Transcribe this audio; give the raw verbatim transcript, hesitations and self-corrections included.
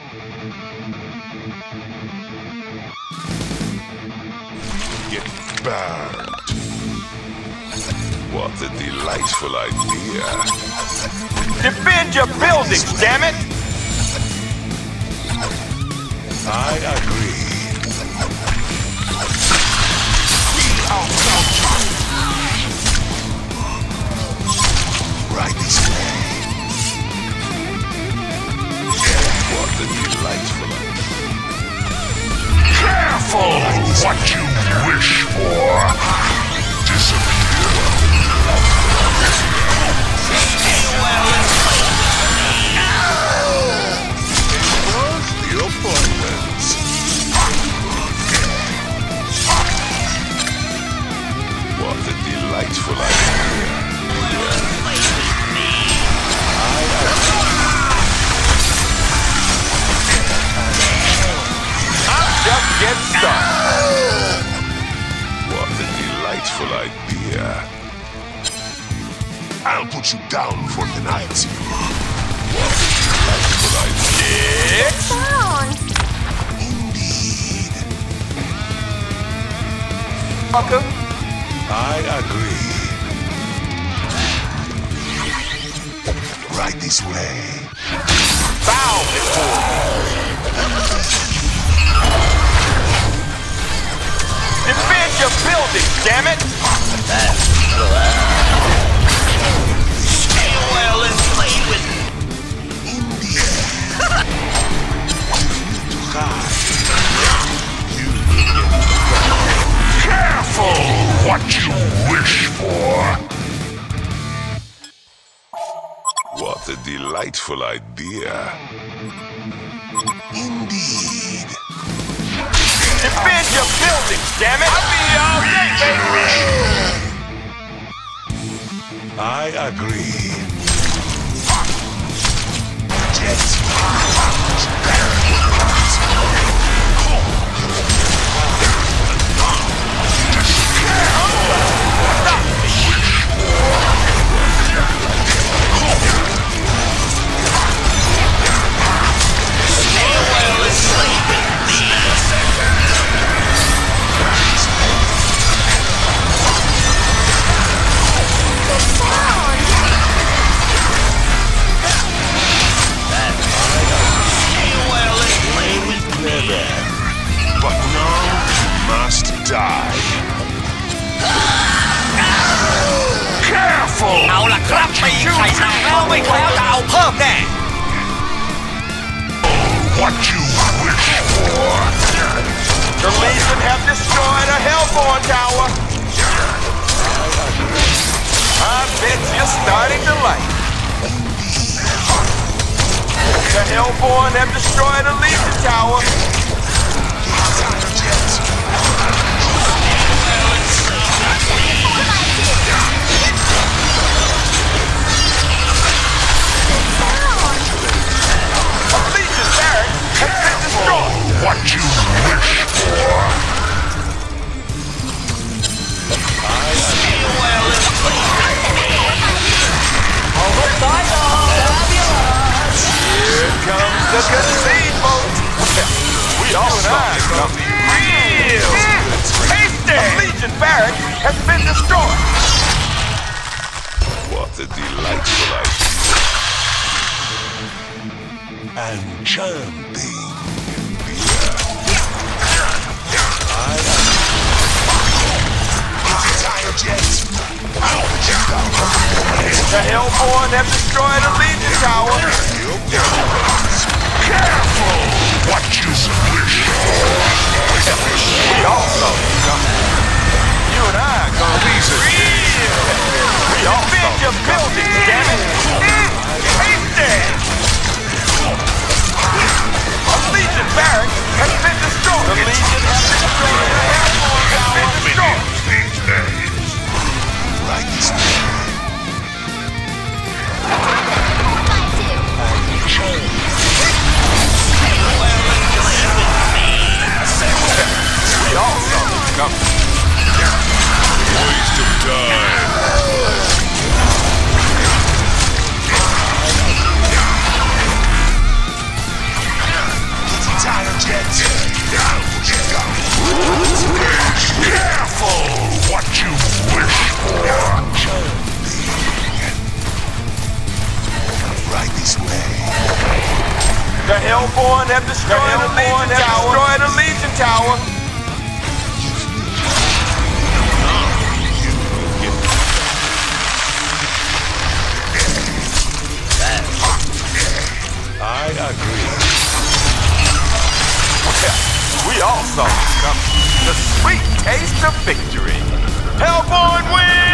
Get burned. What a delightful idea. Defend your buildings, damn it! I agree. Right this way. What a delightful idea. Careful what you wish for. Disappear. What's the appointment? What a delightful idea. I'm just getting started. What a delightful idea. I'll put you down for the night. What a delightful idea. It's Down. Indeed. fucker. I agree. Right this way. Bow before me. Defend your buildings, damn it! Stay well and play with me. Careful what you wish for. What a delightful idea. Indeed. Defend your buildings, damn it! I'll be all day, baby! I agree. But now you must die. Careful! เอาล่ะครับตีไข่แตกแล้วไม่แคล้วจะเอาเพิ่มแน่ What you wish for. The Legion have destroyed a Hellborn tower. I bet you're starting to like it. The Hellborn have destroyed a Legion tower. A Legion barrack has been destroyed. What you wish for. Here comes the concede, folks. We all and gonna be real tasty. A Legion barrack has been destroyed. What a delightful idea. Enchanting. The Hellborn have destroyed a Legion tower. Careful what you wish for. We also You and I are gonna be real. We all defend your buildings, damn it. Tasty. A Legion barrack has been destroyed. The Legion has destroyed a Hellborn tower. Destroyed. These days. Right this way. We all saw this coming. Waste of time. this pain. The Hellborn have destroyed the Legion Tower. Destroyed the Legion Tower. I agree. We all saw this coming. The sweet taste of victory. Hellborn wins!